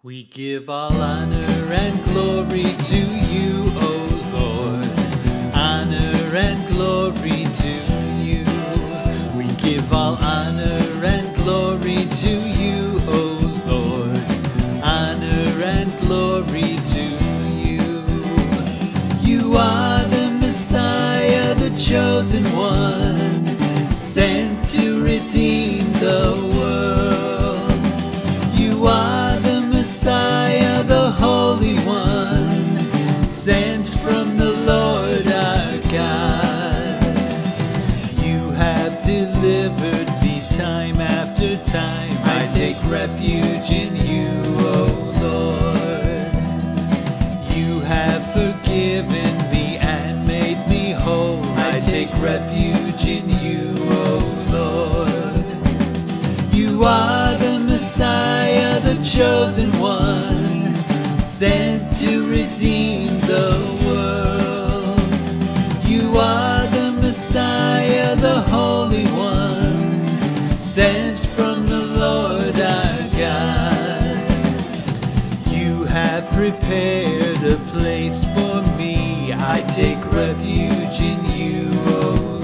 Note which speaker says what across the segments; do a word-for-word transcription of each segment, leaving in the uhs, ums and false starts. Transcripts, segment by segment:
Speaker 1: We give all honor and glory to you, O Lord. Honor and glory to you. We give all honor and glory to you, O Lord. Honor and glory to you. You are the Messiah, the chosen one, sent to redeem the world. You are the Messiah, the Holy One, sent from the Lord our God. You have delivered me time after time. I take refuge in you, O Lord. You have forgiven me and made me whole. I take refuge in you, O Lord. You are the Messiah, the chosen one, sent to redeem the world. You are the Messiah, the Holy One, sent from the Lord our God. You have prepared a place for me. I take refuge in you, O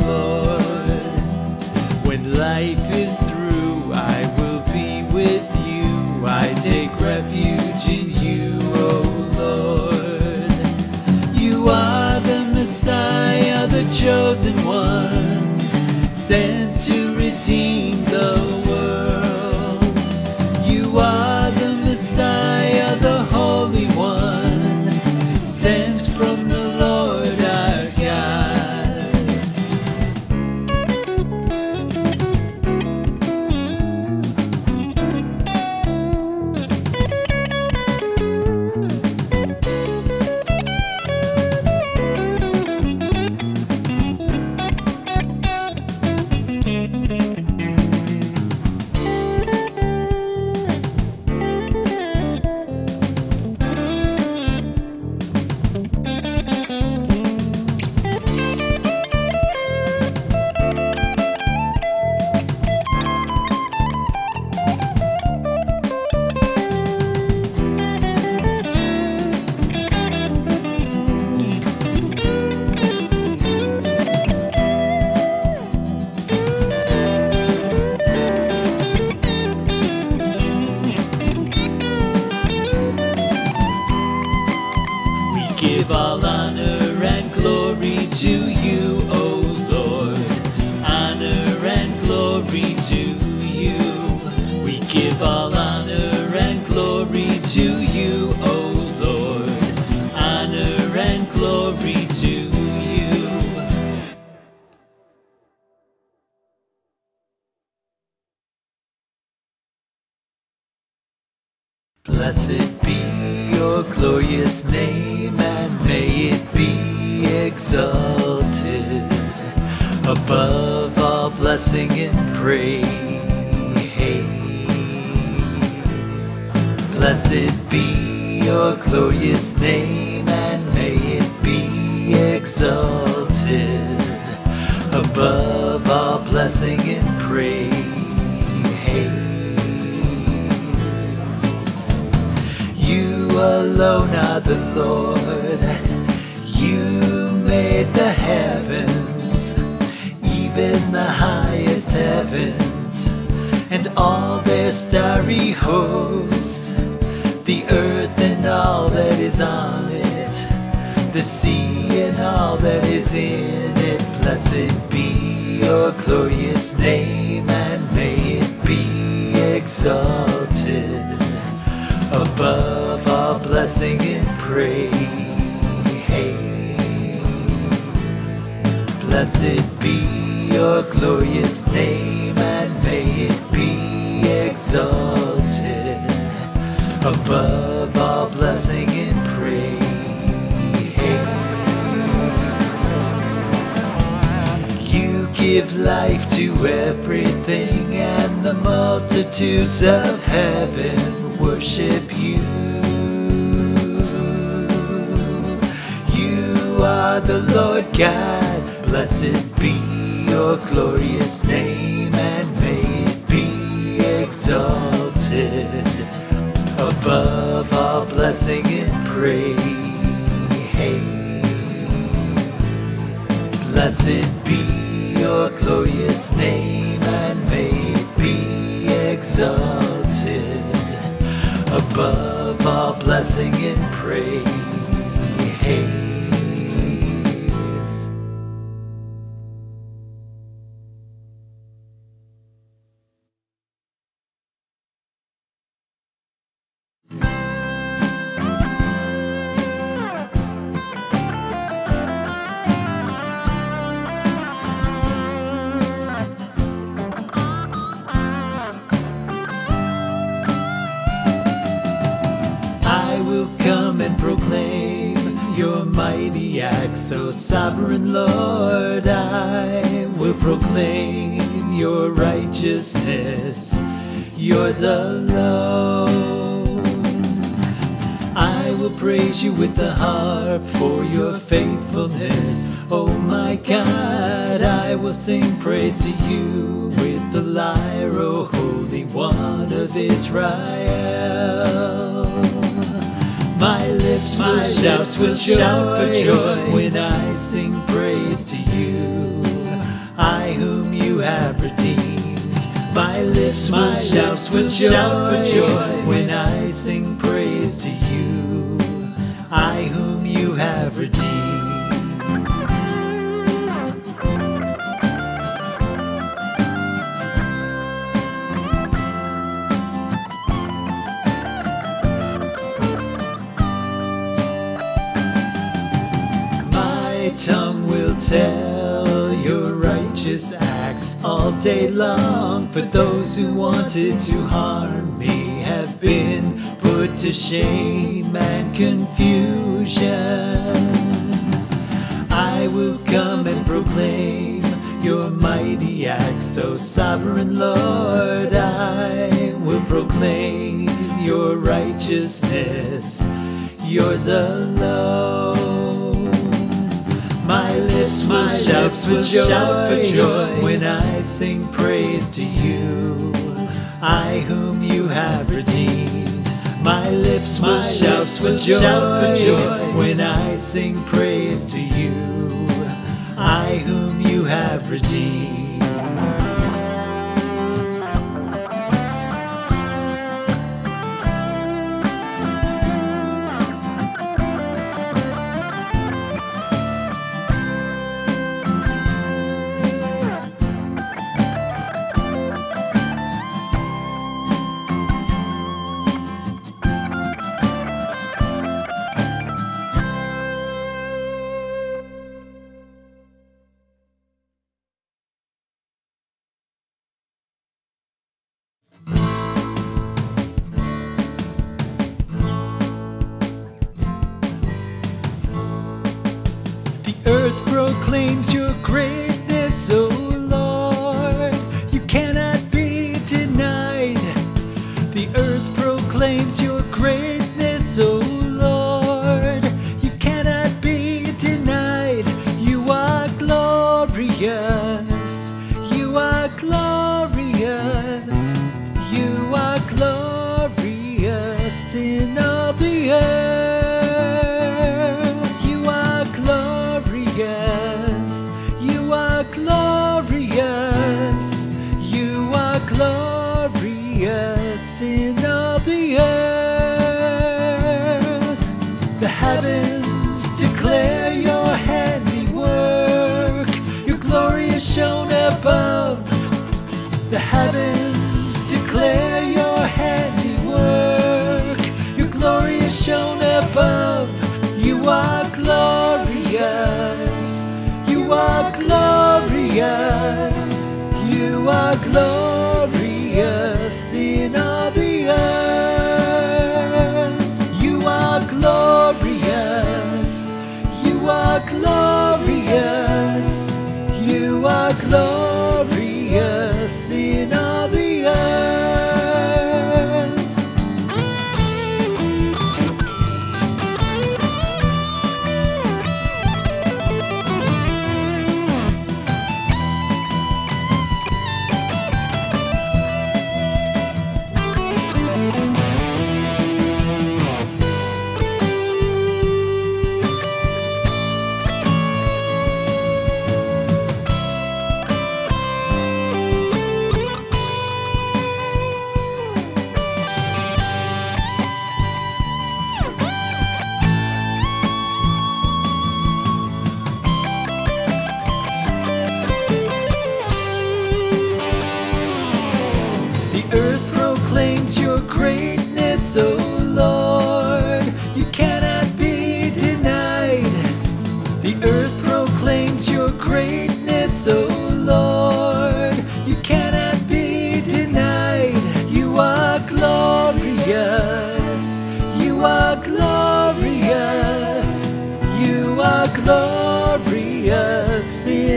Speaker 1: Lord. When life is through, I will be with you. I take refuge in you, O Lord. You are the Messiah, the chosen one, sent to redeem the world. You are the Messiah, the Holy One, sent from the Lord our God. Give all honor and glory to you, O Lord. Honor and glory to you. We give all honor and glory to you, O Lord. Honor and glory to you. Blessed be your glorious name, and may it be exalted above all blessing and praise. Blessed be your glorious name, and may it be exalted above all blessing and praise. You alone are the Lord. You made the heavens, even the highest heavens, and all their starry host, the earth and all that is on it, the sea and all that is in it. Blessed be your glorious name, and may it be exalted above all blessing and praise. Blessed be your glorious name, and may it be exalted above all blessing and praise. You give life to everything, and the multitudes of heaven worship you. You are the Lord God. Blessed be your glorious name, and may it be exalted above all blessing and praise. Blessed be your glorious name, and may it be exalted above all blessing and praise. Come and proclaim your mighty acts, O sovereign Lord. I will proclaim your righteousness, yours alone. I will praise you with the harp for your faithfulness, O my God. I will sing praise to you with the lyre, O Holy One of Israel. My lips will, My shout, lips will shout for joy when I sing praise to you, I whom you have redeemed. My lips My will, shout, will shout for joy when I sing praise to you, I whom you have redeemed. My tongue will tell your righteous acts all day long, for those who wanted to harm me have been put to shame and confusion. I will come and proclaim your mighty acts, O sovereign Lord. I will proclaim your righteousness, yours alone. My lips will, My shout, lips will shout for joy when I sing praise to you, I whom you have redeemed. My lips will, My shout, lips will joy shout for joy when I sing praise to you, I whom you have redeemed. Earth proclaims your greatness, O Lord. You cannot be denied. The earth proclaims your greatness, O Lord. You cannot be denied. You are glorious. You are glorious. You are glorious in all the earth. You are glorious, you are glorious in all the earth. The heavens declare your handiwork, your glory is shown above. The heavens declare your handiwork, your glory is shown above. You are glorious. You are glorious, you are glorious in all the earth. You are glorious, you are glorious, you are glorious in all the earth.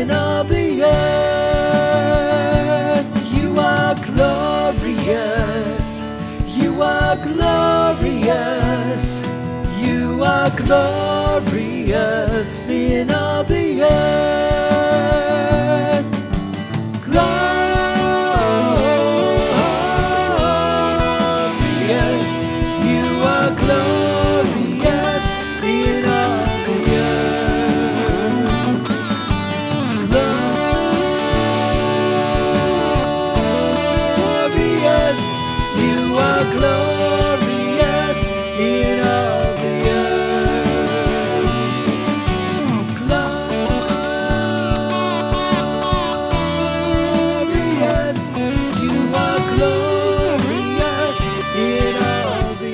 Speaker 1: in all the earth. You are glorious, you are glorious, you are glorious in all the earth. Glorious, you are glorious in all the earth. Glorious, you are glorious in all the earth. Glorious, you are glorious in all the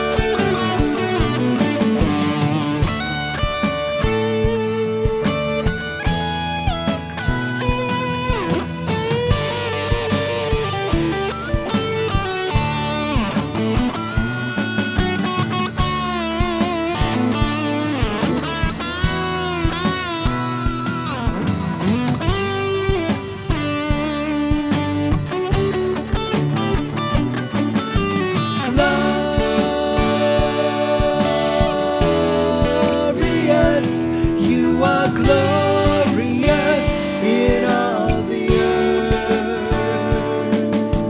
Speaker 1: glorious, you are glorious in all the earth.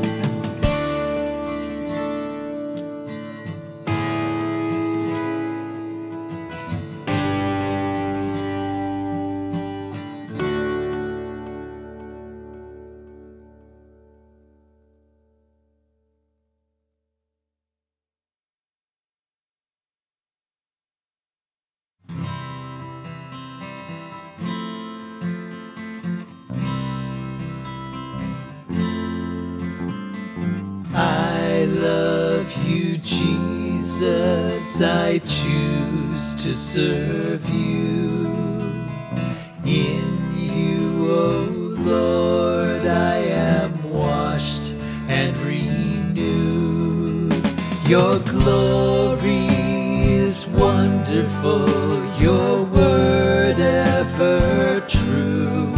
Speaker 1: I love you, Jesus, I choose to serve you. In you, O Lord, I am washed and renewed. Your glory is wonderful, your word ever true.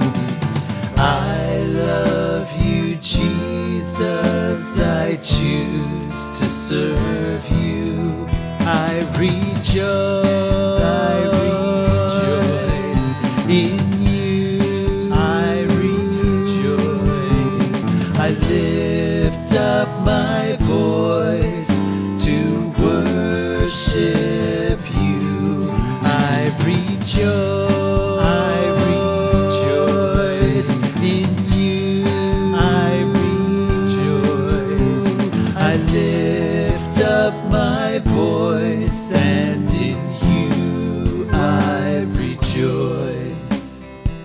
Speaker 1: I love you, Jesus, I choose to serve you. I rejoice, I rejoice in you. I rejoice, I lift up my voice to worship you. I rejoice, I rejoice in you. I rejoice, I lift up my voice, and in you I rejoice.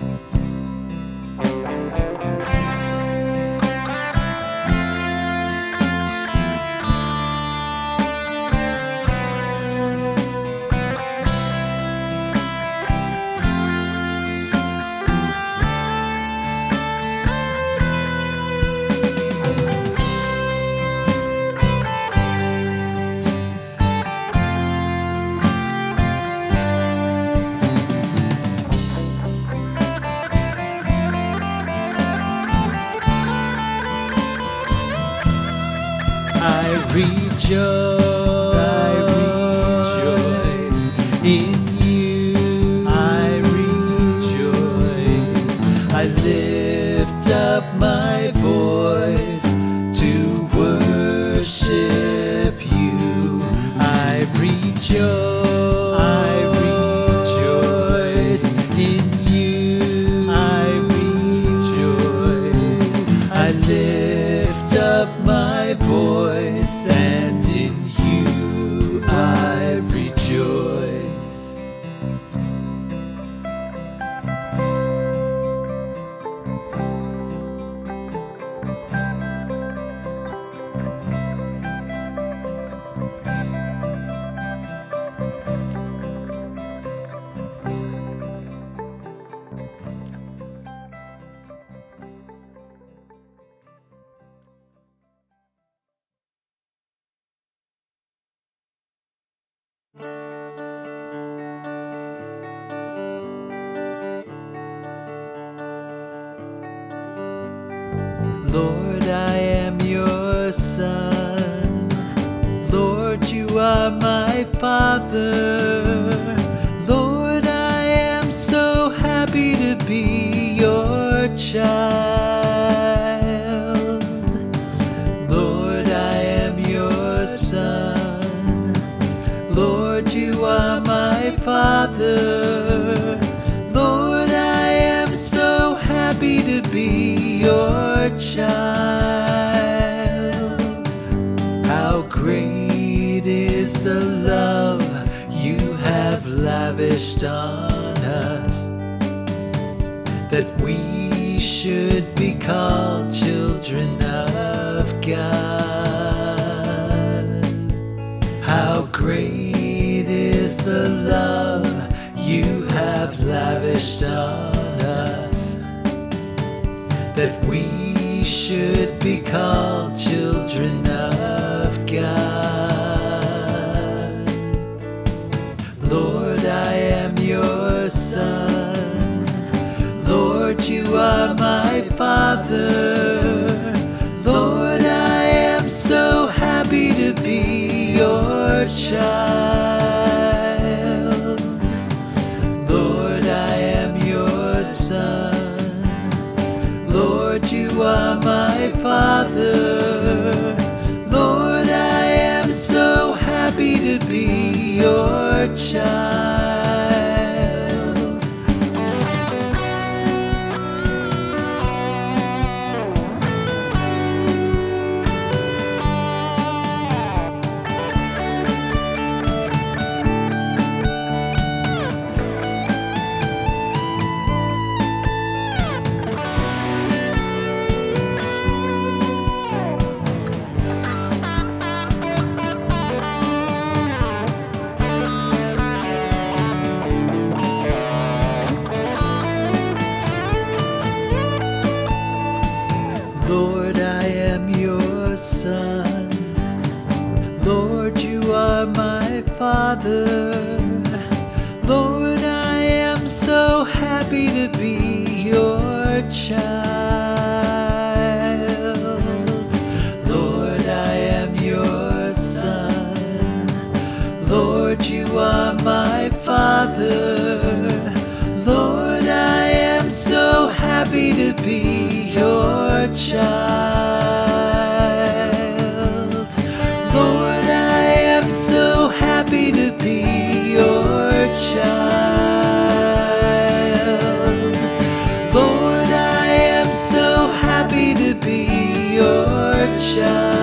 Speaker 1: I rejoice, I rejoice in you. I rejoice, I lift up my voice to worship you. I rejoice, I rejoice in you. I rejoice, I lift up my voice, and in you I rejoice. Lord, I am your son. Lord, you are my Father. Lord, I am so happy to be your child. Lord, I am your son. Lord, you are my Father. Lord, I am so happy to be your child. How great is the love you have lavished on us, that we should be called children of God. How great is the love you have lavished on us, that we should be called children of God. Lord, I am your son. Lord, you are my Father. Lord, I am so happy to be your child. Lord, I am your son. Lord, you are my Father. Lord, I am so happy to be your child. Lord, I am your son. Lord, you are my Father. Lord, I am so happy to be your child. Lord, I am your son. Lord, you are my Father. Lord, I am so happy to be your child. Lord, I am so happy to be your child. Lord, I am so happy to be your child.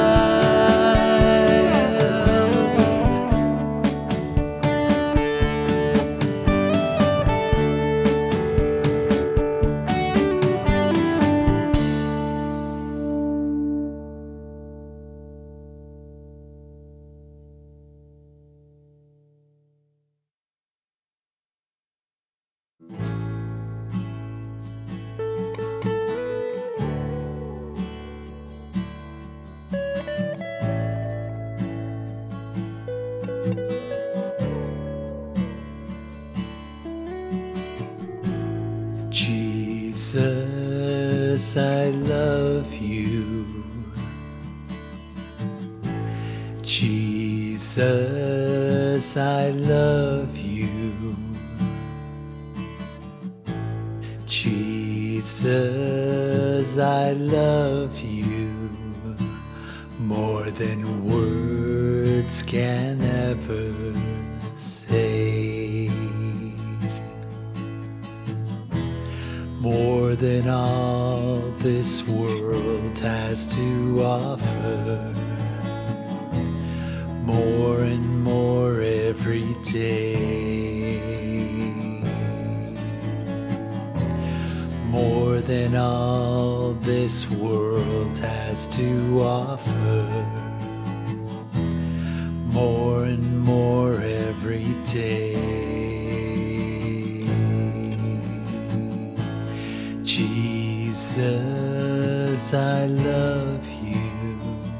Speaker 1: Jesus, I love you. Jesus, I love you. Jesus, I love you more than words can ever say. More than all this world has to offer, more and more every day. More than all this world has to offer, more and more every day. Jesus, I love you.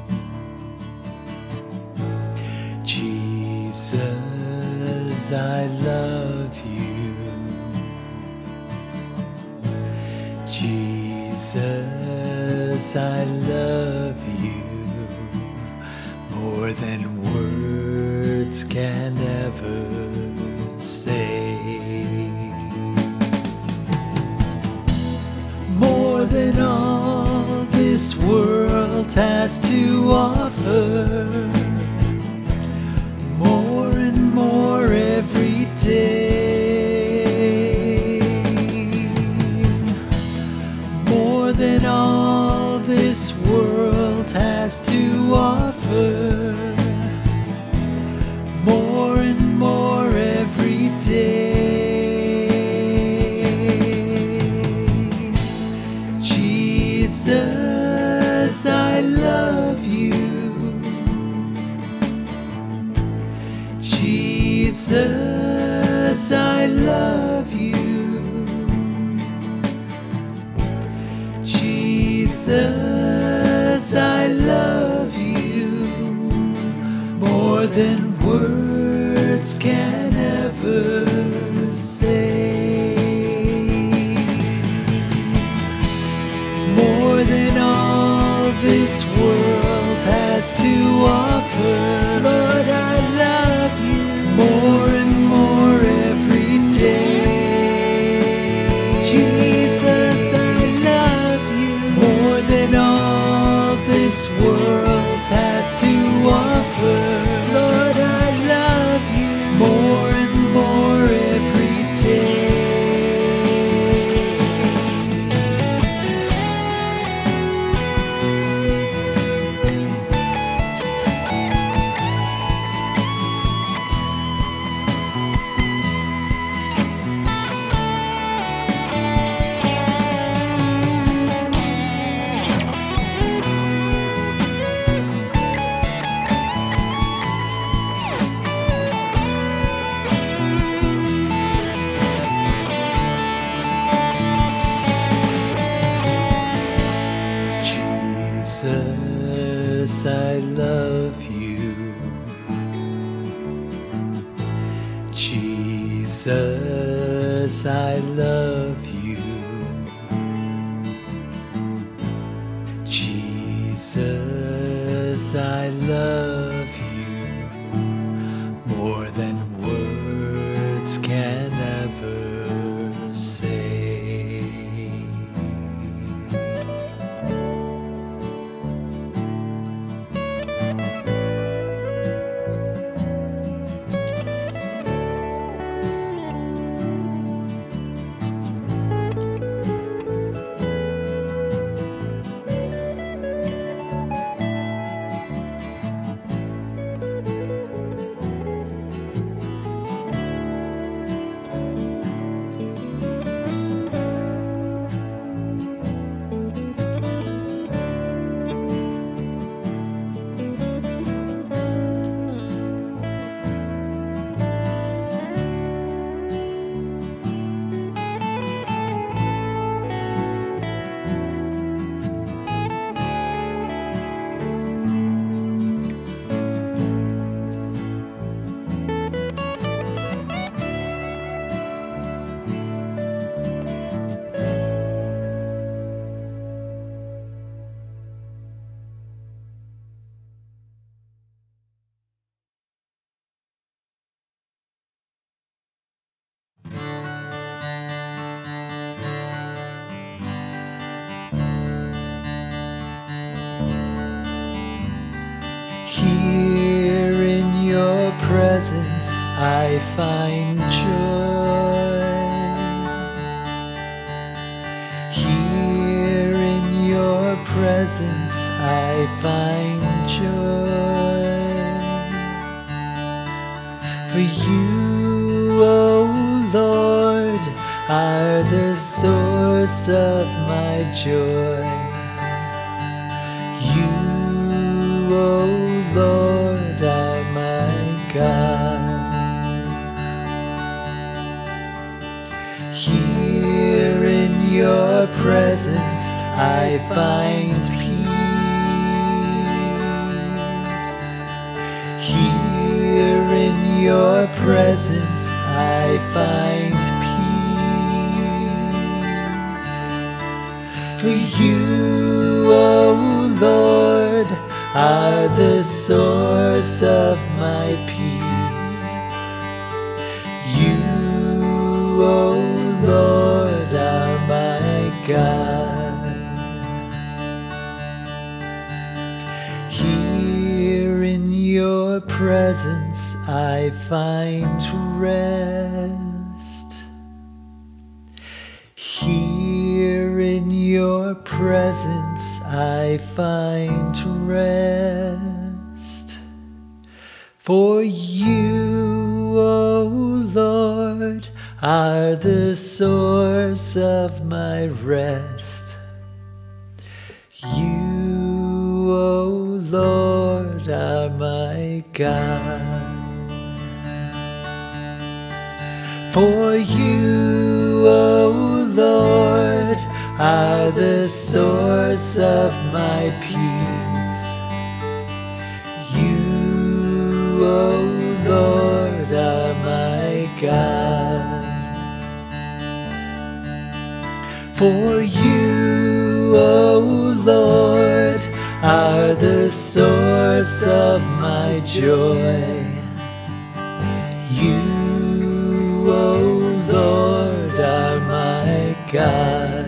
Speaker 1: Jesus, I love you. Jesus, Jesus, I love you more than words can ever say. More than all this world has to offer, more and more every day. More than all this world has to offer, more and more every day. Jesus, I love you. Jesus, I love you. Jesus, I love you more than words can ever say. More than all this world has to offer, Lord, I love you more and more every day. Jesus, I love you more than all this world has to offer. Lord, I love you more and more every day. Jesus, I love you. Jesus, I love you. Jesus, I love you more than words can ever say. Here in your presence I find joy. Here in your presence I find joy. For you, O Lord, are the source of my joy. You, O Lord, are my God. Here in your presence I find peace. Here in your presence I find peace. For you, O Lord, are the source of my peace. You, O Lord, are my God. Here in your presence I find rest. Here in your presence I find rest. For you, O Lord, are the source of my rest. You, O Lord, are my God. For you, O Lord, are the source of my peace. You, O Lord, are my God. For you, O Lord, are the source of my joy. You, O Lord, are my God.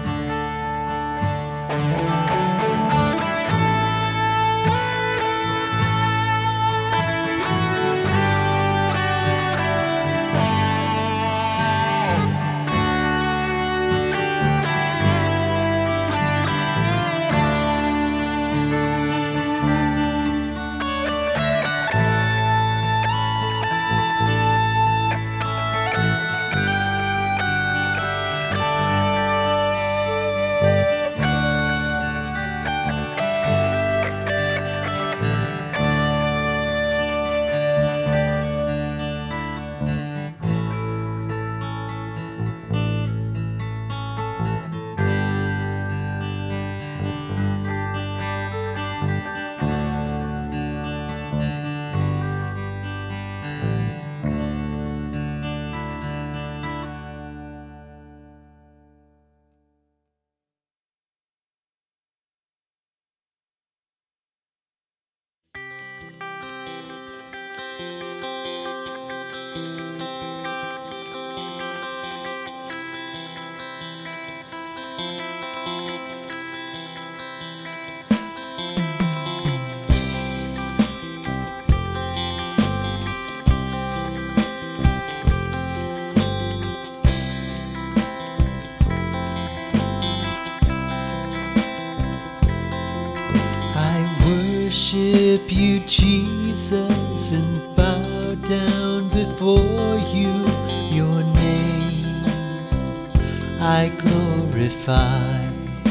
Speaker 1: Worship you, Jesus, and bow down before you. Your name I glorify,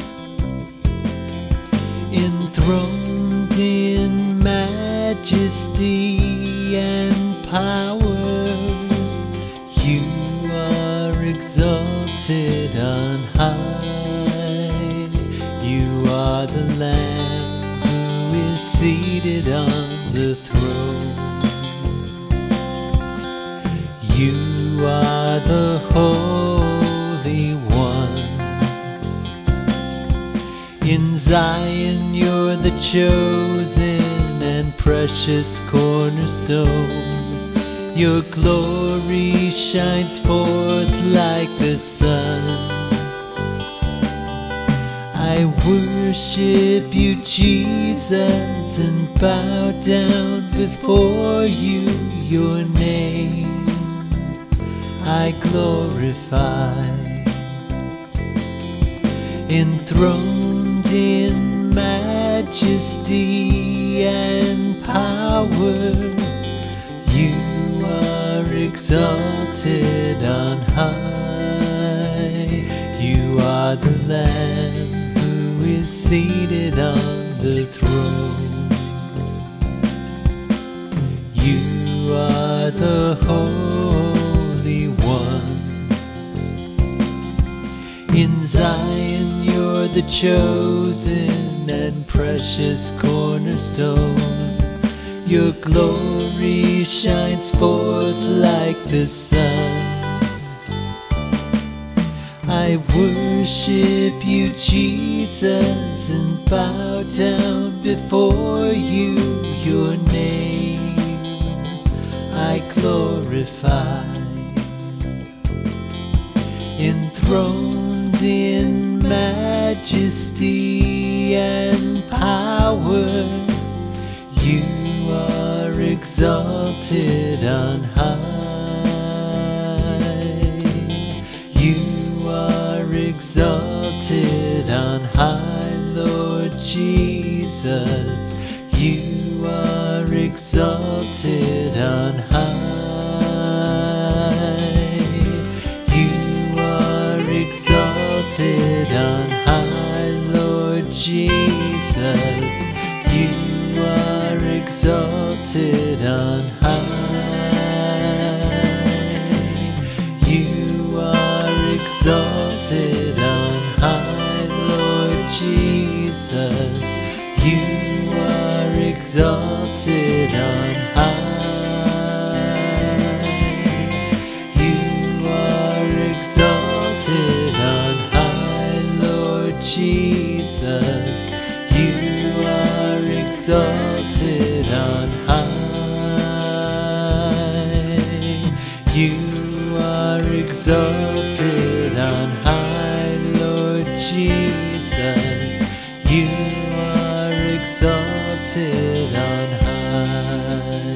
Speaker 1: enthroned in majesty and power. You are exalted on high. You are the Lamb seated on the throne. You are the Holy One. In Zion you're the chosen and precious cornerstone. Your glory shines forth like the sun. I worship you, Jesus, and bow down before you. Your name I glorify, enthroned in majesty and power. You are exalted on high. You are the Lamb is seated on the throne. You are the Holy One. In Zion you're the chosen and precious cornerstone. Your glory shines forth like the sun. I worship you, Jesus, and bow down before you. Your name I glorify, enthroned in majesty and power. You are exalted on high. Exalted on high, Lord Jesus. You are exalted on high. You are exalted on high, Lord Jesus. You are exalted on high. You are exalted on high, Lord Jesus. You are exalted on high. You are exalted on high, Lord Jesus. You are exalted on high. You are exalted on high, Lord Jesus. You are exalted on high.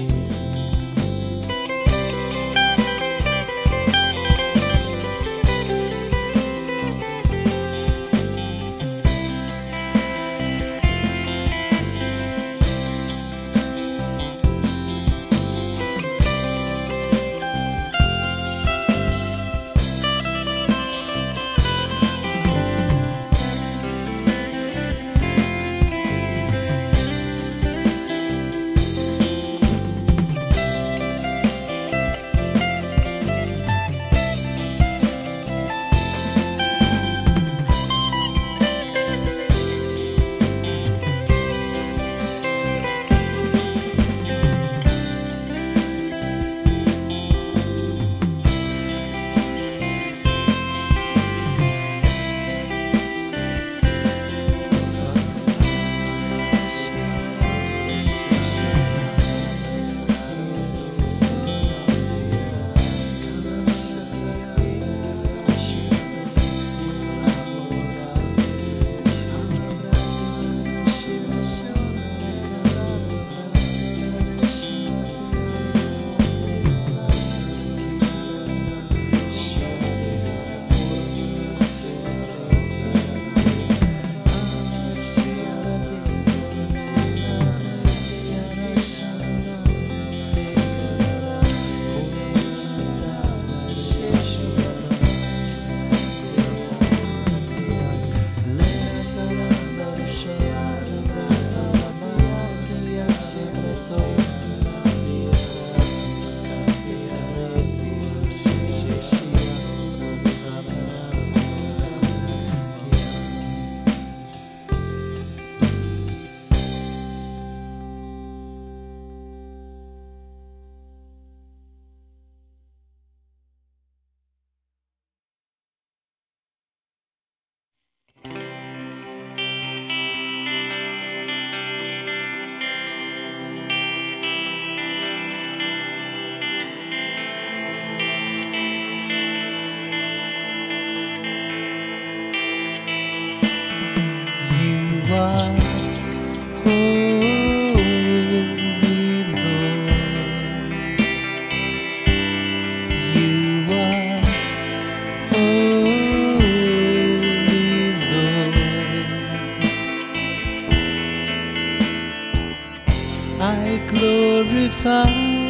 Speaker 1: I glorify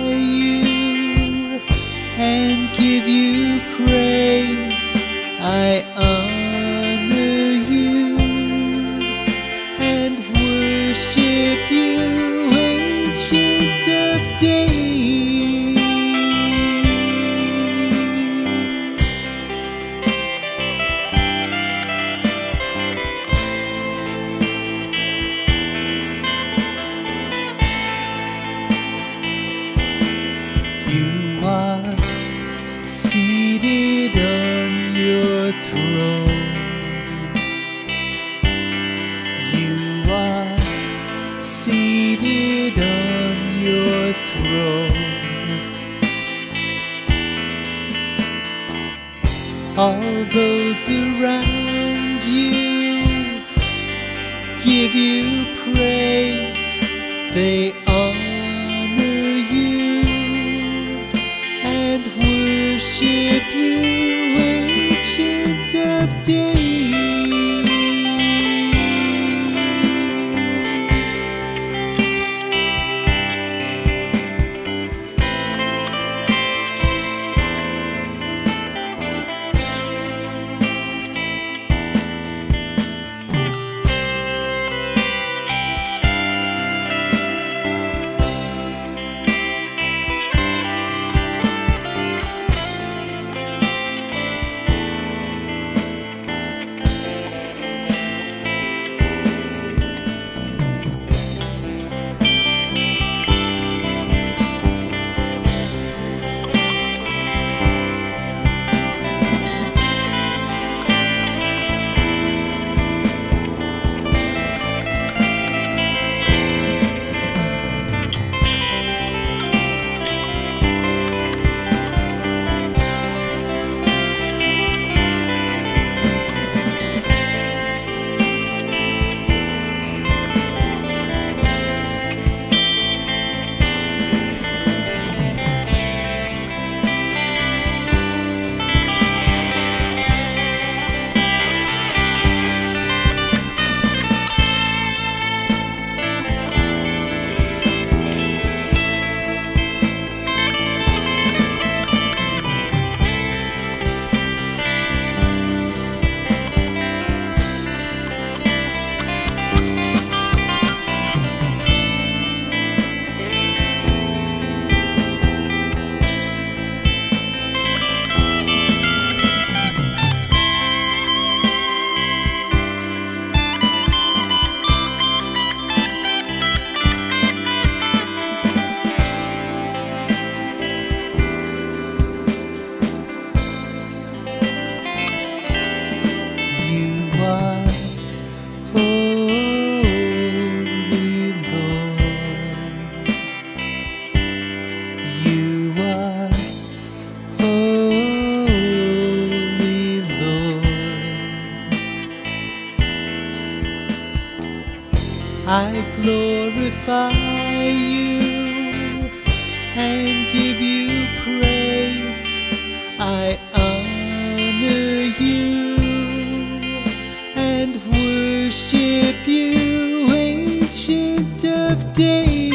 Speaker 1: you and give you praise. I honor you and worship you, Ancient of Days. You are seated on your throne. throne. All those around you give you praise, they honor you and worship you, Ancient of Days. I glorify you and give you praise. I honor you and worship you, Ancient of Days.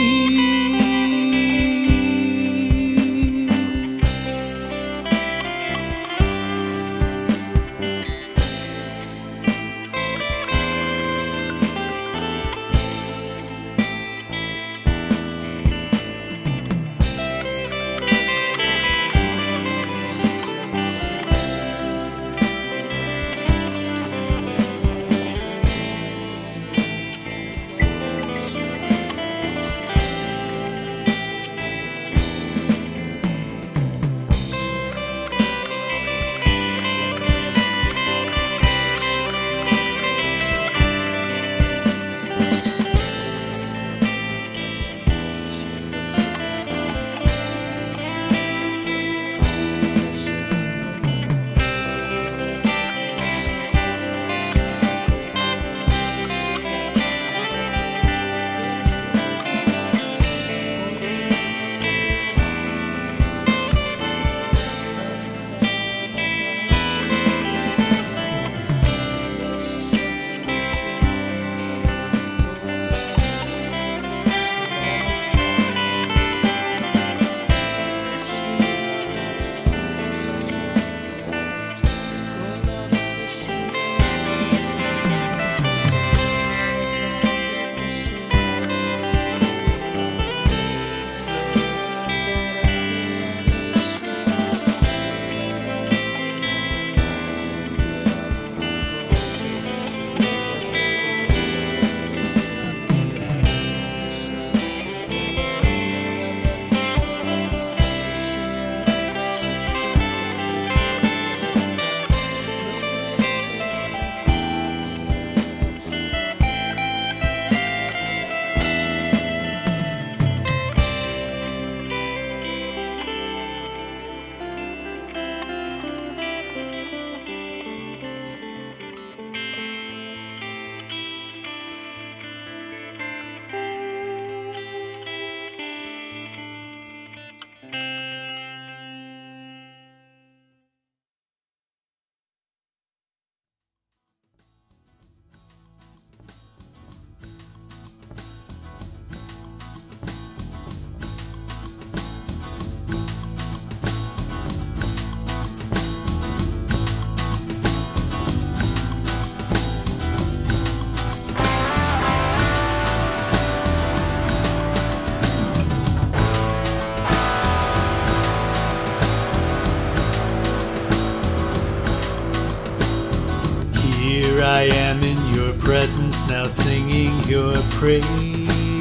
Speaker 1: presence, now singing your praise.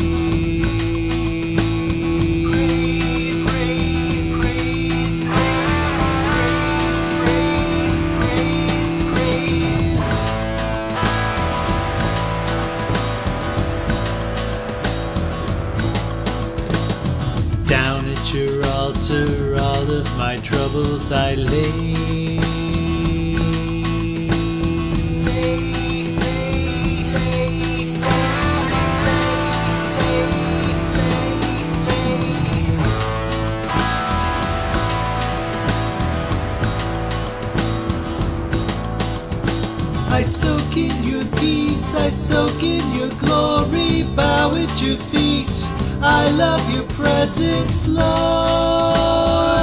Speaker 1: Down at your altar, all of my troubles I lay. I soak in your peace, I soak in your glory, bow at your feet. I love your presence, Lord.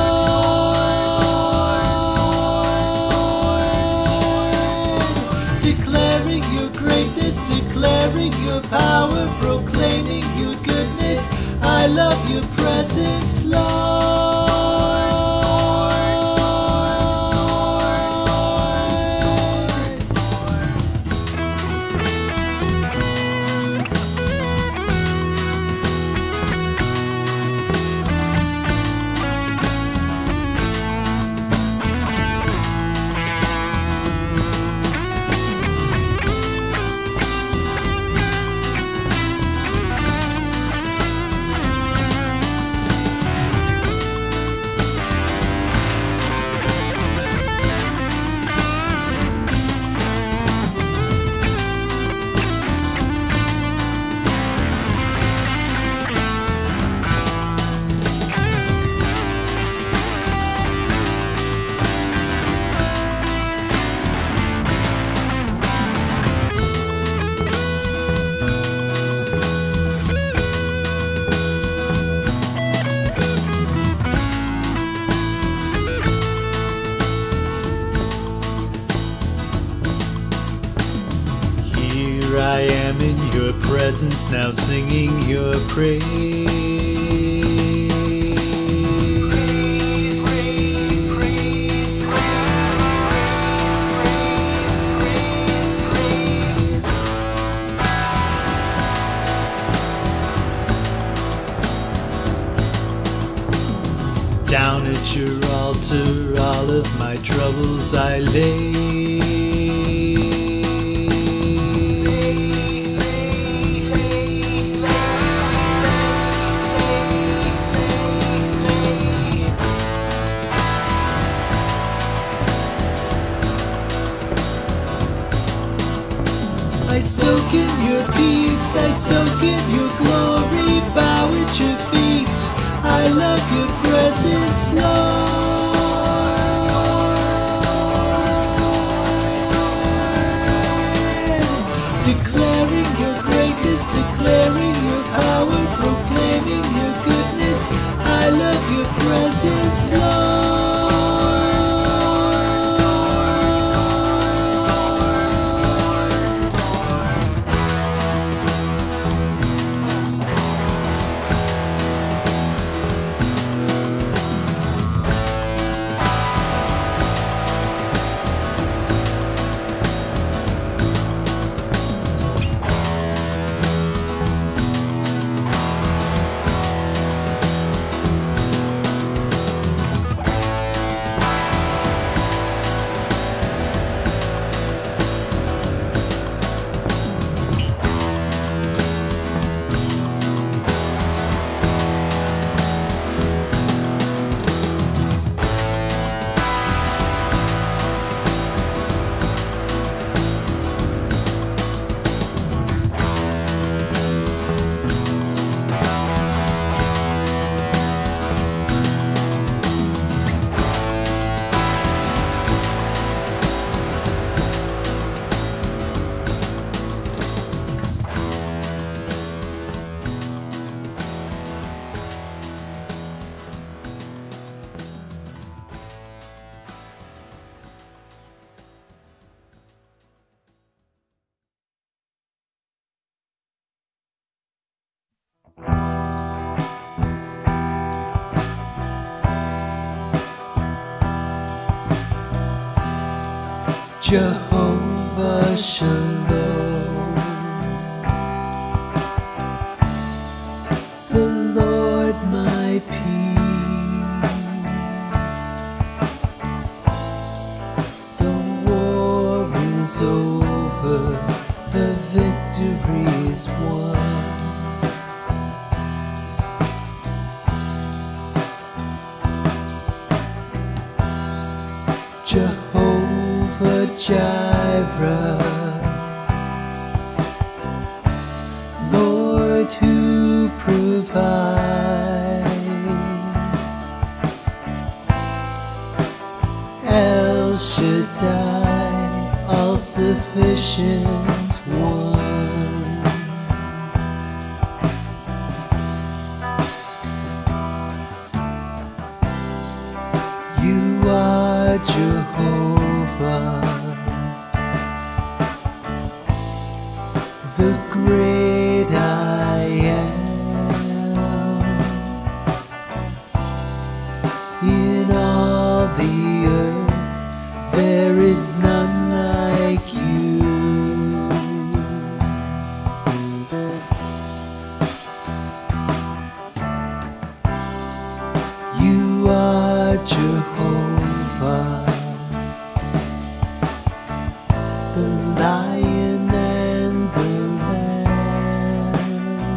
Speaker 1: Declaring your greatness, declaring your power, proclaiming your goodness. I love your presence, Lord. I am in your presence, now singing your praise. Down at your altar, all of my troubles I lay. I soak in your peace, I soak in your glory, bow at your feet. I love your presence, Lord. Declaring your greatness, declaring your power, proclaiming your goodness. I love your presence, Lord. Jehovah Shalom. Jireh, Lord who provides, El Shaddai, all-sufficient one. You are Jehovah, the great I am. In all the earth there is none like you. You are Jehovah, the Lion and the Lamb.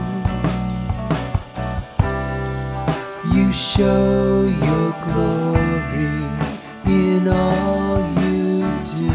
Speaker 1: You show your glory in all you do.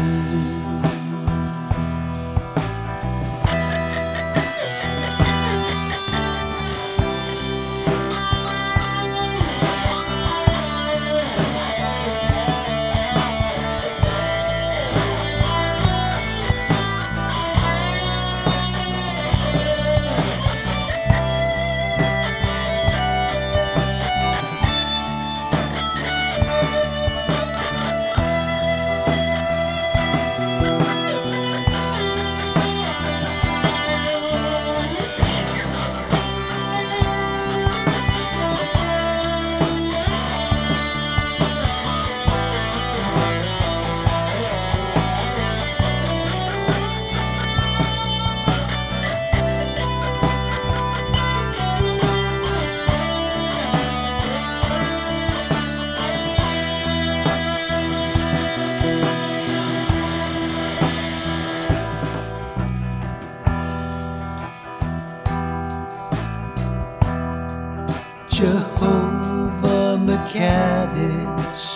Speaker 1: Jehovah Makadesh,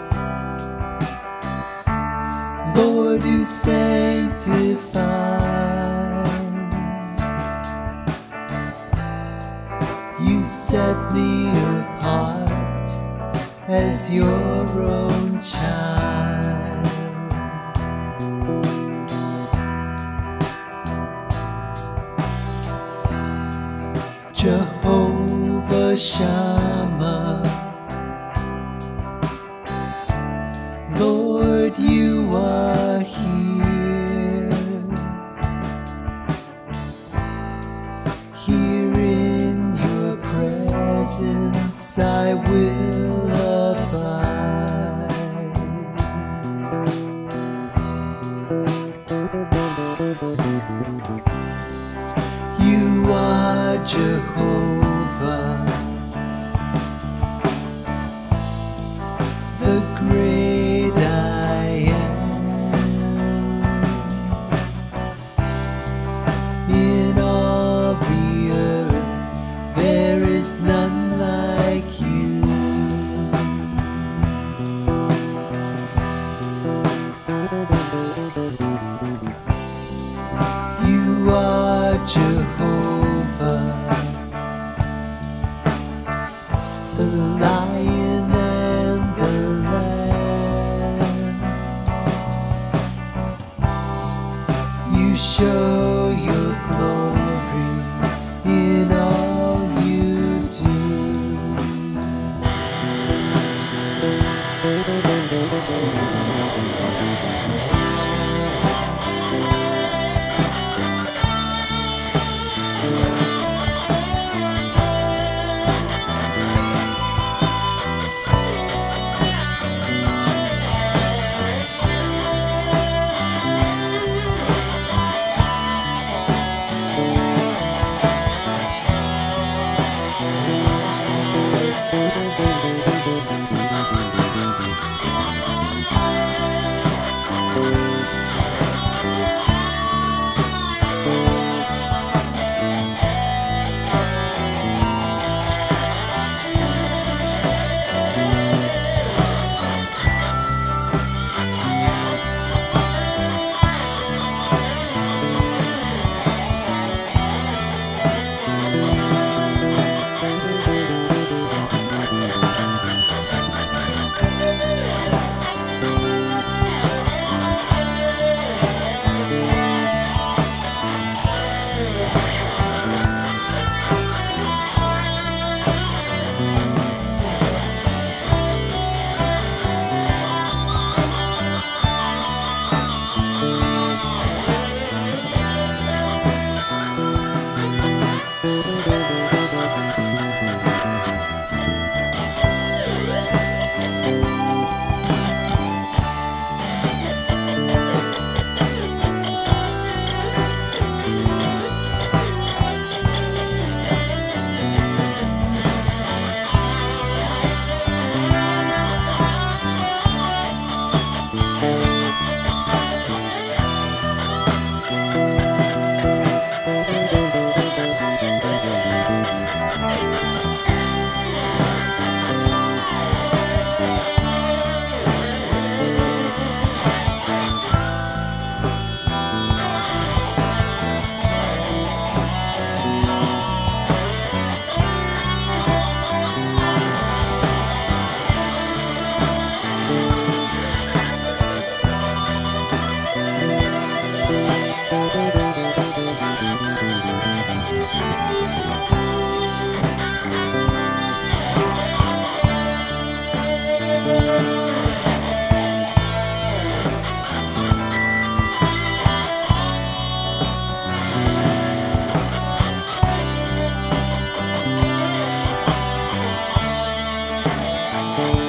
Speaker 1: Lord who sanctifies. You set me apart as your own child. Jehovah Shammah, Lord, you are here. Here in your presence I will abide. You are Jehovah, the great I am. In all the earth there is none like you. You are Jehovah, the Lion and the Lamb. You show your glory in all you do.
Speaker 2: Bye.